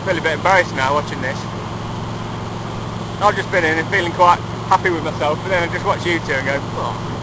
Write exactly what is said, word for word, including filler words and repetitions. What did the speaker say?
feel a bit embarrassed now watching this. I've just been in and feeling quite happy with myself, but then I just watch you two and go, oh.